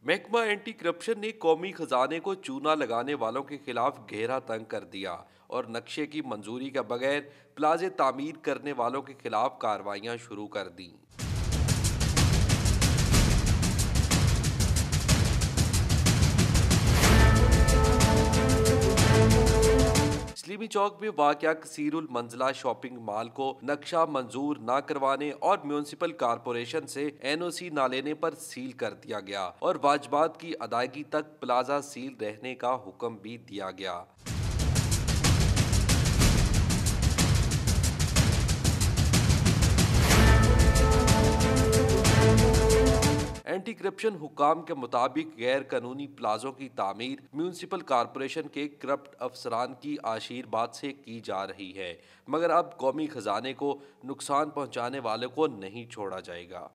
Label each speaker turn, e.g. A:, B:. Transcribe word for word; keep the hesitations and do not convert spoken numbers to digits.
A: محکمہ anti corruption نے قومی خزانے کو چونا لگانے والوں کے خلاف گہرا تنگ کر دیا اور نقشے کی منظوری کے بغیر پلازے تعمیر کرنے والوں کے خلاف کارروائیاں شروع کر دیں۔ سلیمی چوک میں واقع کثیر المنزلہ شاپنگ مال کو نقشہ منظور نہ کروانے اور میونسپل کارپوریشن سے این او سی نہ لینے پر سیل کر دیا گیا اور واجبات کی ادائیگی تک پلازہ سیل رہنے کا حکم بھی دیا گیا۔ اینٹی کرپشن حکام کے مطابق غیر قانونی پلازوں کی تعمیر میونسپل کارپوریشن کے کرپٹ افسران کی آشیرواد سے کی جا رہی ہے، مگر اب قومی خزانے کو نقصان پہنچانے والوں کو نہیں چھوڑا جائے گا۔